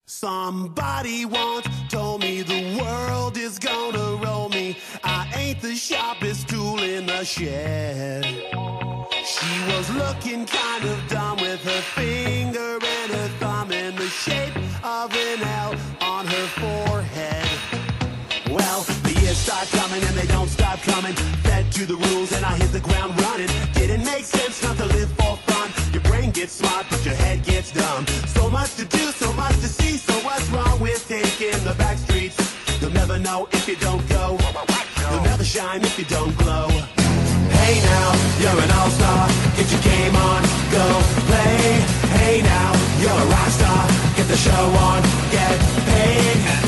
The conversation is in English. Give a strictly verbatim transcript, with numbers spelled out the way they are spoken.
Somebody once told me the world is gonna roll me. I ain't the sharpest tool in the shed. She was looking kind of dumb with her finger and her thumb in the shape of an L on her forehead. Well, the years start coming and they don't stop coming. Fed to the rules and I hit the ground running. Didn't make sense not to live for fun. Your brain gets smart but your head gets dumb. So much to do, so much to see. So what's wrong with taking the back streets? You'll never know if you don't go. You'll never shine if you don't glow. Hey now, you're an all-star. Get your game on, go play. Hey now, you're a rock star. Get the show on, get paid.